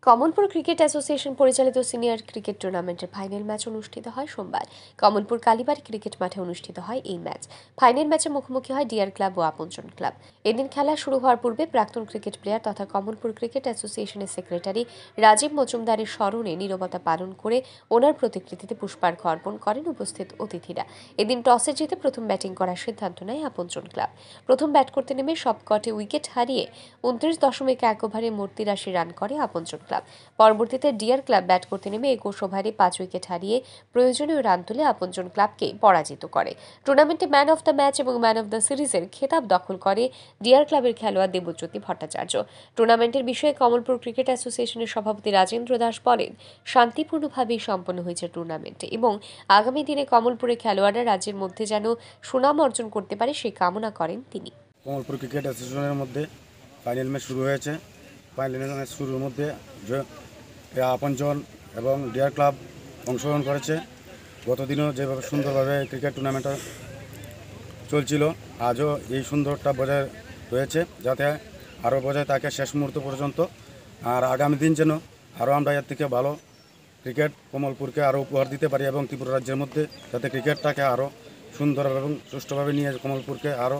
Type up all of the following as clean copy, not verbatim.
Kamalpur cricket association পরিচালিত senior cricket টুর্নামেন্টের final match অনুষ্ঠিত হয় সোমবার। কমলপুর কালীবাড়ি ক্রিকেট মাঠে অনুষ্ঠিত হয় এই ম্যাচ। ফাইনাল ম্যাচে মুখোমুখি হয় ডিয়ার ক্লাব ও আপনজন ক্লাব। এদিন খেলা শুরু হওয়ার পূর্বে প্রাক্তন ক্রিকেট প্লেয়ার তথা কমলপুর ক্রিকেট অ্যাসোসিয়েশনের সেক্রেটারি রাজীব মজুমদারের স্মরণে নীরবতা পালন করে ওনার প্রতিকৃতিতে পুষ্পার্ঘ অর্পণ করেন উপস্থিত অতিথিরা। এদিন টসে জিতে প্রথম ব্যাটিং করার সিদ্ধান্ত নেয় আপনজন ক্লাব। প্রথম ব্যাট করতে নেমে সবকটি উইকেট হারিয়ে 29.1 ওভারে মোট 83 রান করে আপনজন ক্লাব। পরবর্তীতে ডিয়ার ক্লাব ব্যাট করতে নেমে 21 ওভারে 5 উইকেট হারিয়ে প্রয়োজনীয় রান তুলে আপনজন ক্লাবকে পরাজিত করে। টুর্নামেন্টে ম্যান অফ দ্য ম্যাচ এবং ম্যান অফ দ্য সিরিজের খেতাব দখল করে ডিয়ার ক্লাবের খেলোয়াড় দেবজ্যোতি ভট্টাচার্য। টুর্নামেন্টের বিষয়ে কমলপুর ক্রিকেট অ্যাসোসিয়েশনের সভাপতি রাজেন্দ্র দাস বলেন, শান্তিপূর্ণভাবেই সম্পন্ন হয়েছে টুর্নামেন্টে এবং আগামী দিনে কমলপুরের খেলোয়াড়রা রাজ্যের মধ্যে যেন সুনাম অর্জন করতে পারে সেই কামনা করেন তিনি। কমলপুর ক্রিকেট অ্যাসোসিয়েশনের মধ্যে ফাইনাল ম্যাচ শুরু হয়েছে। ফাইনাল ম্যাচ শুরুর মধ্যে আপনজন এবং ডিয়ার ক্লাব অংশগ্রহণ করেছে। গতদিনও যেভাবে সুন্দরভাবে ক্রিকেট টুর্নামেন্টটা চলছিল, আজও এই সুন্দরটা বজায় রয়েছে, যাতে আরও বজায় থাকে শেষ মুহূর্ত পর্যন্ত। আর আগামী দিন যেন আরও আমরা এর থেকে ভালো ক্রিকেট কমলপুরকে আরও উপহার দিতে পারি এবং ত্রিপুরা রাজ্যের মধ্যে যাতে ক্রিকেটটাকে আরও সুন্দর এবং সুষ্ঠুভাবে নিয়ে কমলপুরকে আরও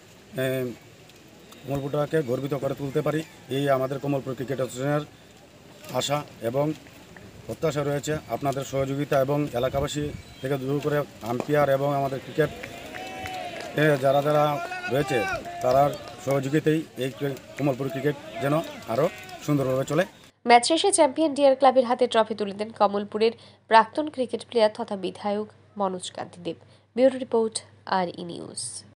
কমলপুরটাকে গর্বিত করে তুলতে পারি, এই আমাদের কমলপুর ক্রিকেট অ্যাসোসিয়েশনের আশা এবং প্রত্যাশা রয়েছে। আপনাদের সহযোগিতা এবং এলাকাবাসী থেকে শুরু করে আম্পায়ার এবং আমাদের ক্রিকেট যারা যারা রয়েছে তার সহযোগিতায় এই কমলপুর ক্রিকেট যেন আরও সুন্দরভাবে চলে। ম্যাচ শেষে চ্যাম্পিয়ন ডিয়ার ক্লাবের হাতে ট্রফি তুলে দেন কমলপুরের প্রাক্তন ক্রিকেট প্লেয়ার তথা বিধায়ক Manoj Kanti Deb. Bureau report, R E news.